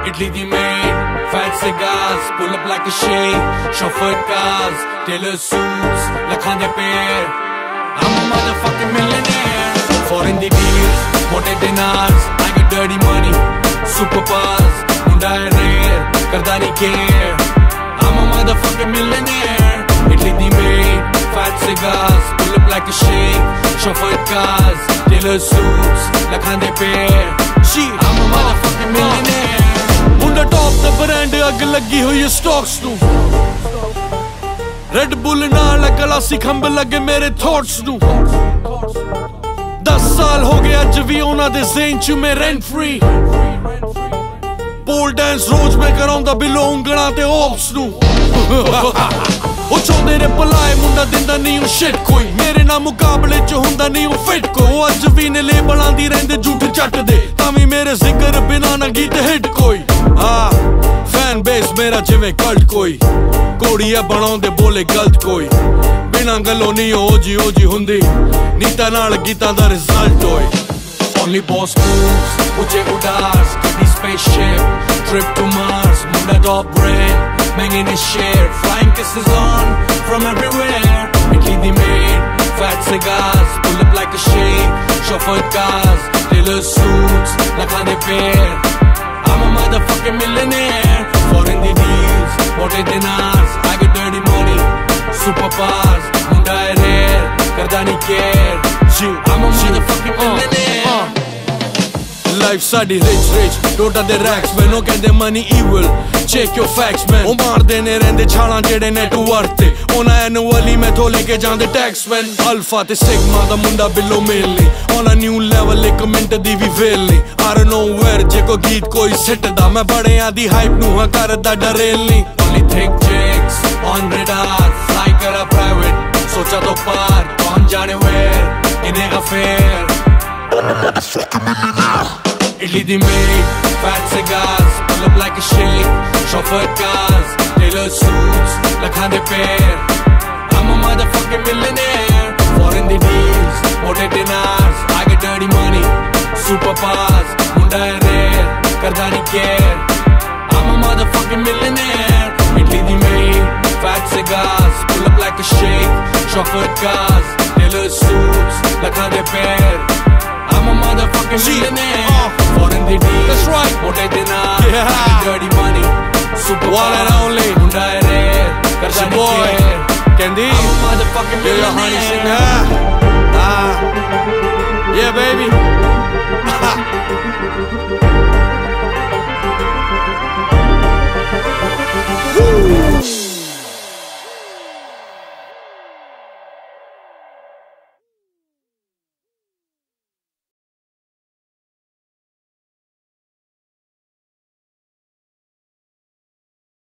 Italy the maid, fat cigars, pull up like a shade, chauffeured cars, tailor suits, lakhande pair. I'm a motherfucking millionaire. Foreign the deals, mote dinars, I got dirty money, superpowers, munda hai rare, karda nahi care. I'm a motherfucking millionaire. Italy the maid, fat cigars, pull up like a shade, chauffeured cars, tailor suits, lakhande pair. I'm a motherfucking millionaire. Munda top the brand, ag lagi hui stocks nu. Red Bull naal glassi khamba lage mere thoughts nu. 10 saal ho gaya aj vi ona de zain chu me rent free. Pole dance roz mein karaunda below ungana te ops nu. ਉਹ ਚਾਹੁੰਦੇ ਨੇ ਭਲਾਏ ਮੁੰਡਾ ਦਿੰਦਾ ਨਹੀਂ ਉਹ shit ਕੋਈ ਮੇਰੇ ਨਾਲ ਮੁਕਾਬਲੇ ਚ ਹੁੰਦਾ ਨਹੀਂ ਉਹ ਫਿੱਟ ਕੋਈ ਉਹ ਅੱਜ ਵੀ ਨੇ ਲੇਬਲਾਂ ਦੀ ਰਹਿੰਦੇ ਝੂਠ ਚੱਟਦੇ ਤਾਂ ਵੀ ਮੇਰੇ ਜ਼ਿਕਰ ਬਿਨਾ ਨਾ ਗੀਤ ਹਿੱਟ ਕੋਈ ਹਾਂ ਫੈਨ ਬੇਸ ਮੇਰਾ ਜਿਵੇਂ ਕਲਟ ਕੋਈ ਕੋੜੀਆ ਬਣਾਉਂਦੇ ਬੋਲੇ ਗਲਤ ਕੋਈ ਬਿਨਾ ਗੱਲੋਂ ਨਹੀਂ ਉਹ ਜੀ ਹੁੰਦੀ ਨੀਤਾਂ ਨਾਲ ਗੀਤਾਂ ਦਾ ਰਿਜ਼ਲਟ ਹੋਏ Only boss moves, uje udas, the spaceship, trip to Mars, munda top brand, banging his share, flying kisses on, from everywhere, Italy the maid, fat cigars, pull up like a shade, chauffeured cars, tailor suits, lakhande pair, I'm a motherfucking millionaire, foreign the deals, mote dinars, I got dirty money, superpowers, munda hai rare, karda nahi care, I'm a motherfucking millionaire. Life ਸਾਡੀ rich ਟੋਟਾ ਦੇ racks man ਉਹ ਕਹਿੰਦੇ money evil check your facts man ਉਹ ਮਾਰਦੇ ਨੇ ਰਹਿੰਦੇ ਛਾਲਾਂ ਜਿਹੜੇ ਨੈਟਵਰਕ ਤੇ ਉਹਨਾਂ ਐਨੂਅਲੀ ਮੈਥੋਂ ਲੈ ਕੇ ਜਾਂਦੇ ਟੈਕਸ man ਅਲਫਾ ਤੇ ਸਿਗਮਾ ਦਾ ਮੁੰਡਾ ਬਿਲੋ ਮੇਲ ਨਹੀਂ on a new level ਇੱਕ ਮਿੰਟ ਦੀ ਵੀ ਵੇਲ ਨਹੀਂ I don't know where ਜੇ ਕੋ ਗੀਤ ਕੋਈ ਸਿੱਟਦਾ ਮੈਂ ਬੜਿਆਂ ਦੀ ਹਾਈਪ ਨੂੰ ਹਾਂ ਕਰਦਾ ਡਰੇਲ ਨਹੀਂ only thick chicks on radar fly ਕਰਾ private ਸੋਚਾ ਤੋਂ ਪਾਰ ਕੌਣ ਜਾਣੇ where ਇਨੇ affair Italy the maid, fat cigars, pull up like a shake, chauffeured cars, tailor suits, lakhande pair. I'm a motherfucking millionaire. Foreign the deals, mote dinars, I got dirty money, superpowers, munda hai rare, karda nahi care. I'm a motherfucking millionaire. Italy the maid, fat cigars, pull up like a shake, chauffeured cars, tailor suits, lakhande pair. I'm a motherfucking millionaire. Foreign the deals, that's right. Mote dinar, dirty money, super one and only. Munda hai rare, karda nahi care. Candy, I'm a motherfucking millionaire.